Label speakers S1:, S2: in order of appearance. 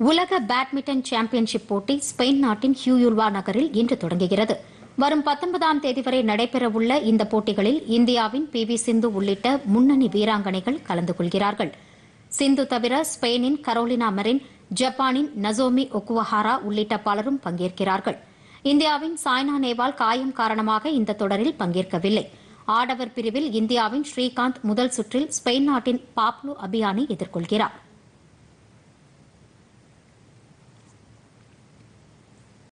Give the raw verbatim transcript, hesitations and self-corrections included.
S1: உலக badminton championship போட்டி Spain நாட்டின் ஹியூயுல்வா நகரில் இன்று தொடங்குகிறது. வரும் பத்தொன்பதாம் தேதி வரை நடைபெறவுள்ள இந்த போட்டிகளில் இந்தியாவின் பி வி சிந்து உள்ளிட்ட முன்னணி வீராங்கனைகள் கலந்து கொள்கிறார்கள். சிந்து தவிர ஸ்பெயினின் கரோலினா மெரின், ஜப்பானின் நசோமி ஒக்குவஹாரா உள்ளிட்ட பலரும் பங்கேற்கிறார்கள். இந்தியாவின் சாய்னா நேவால் காயம் காரணமாக இந்த தொடரில் பங்கேற்கவில்லை. ஆடவர் பிரிவில் இந்தியாவின் ஸ்ரீகாந்த் முதல் சுற்றில் ஸ்பெயின் நாட்டின் பாப்லோ அபியானை எதிர்கொள்கிறார்.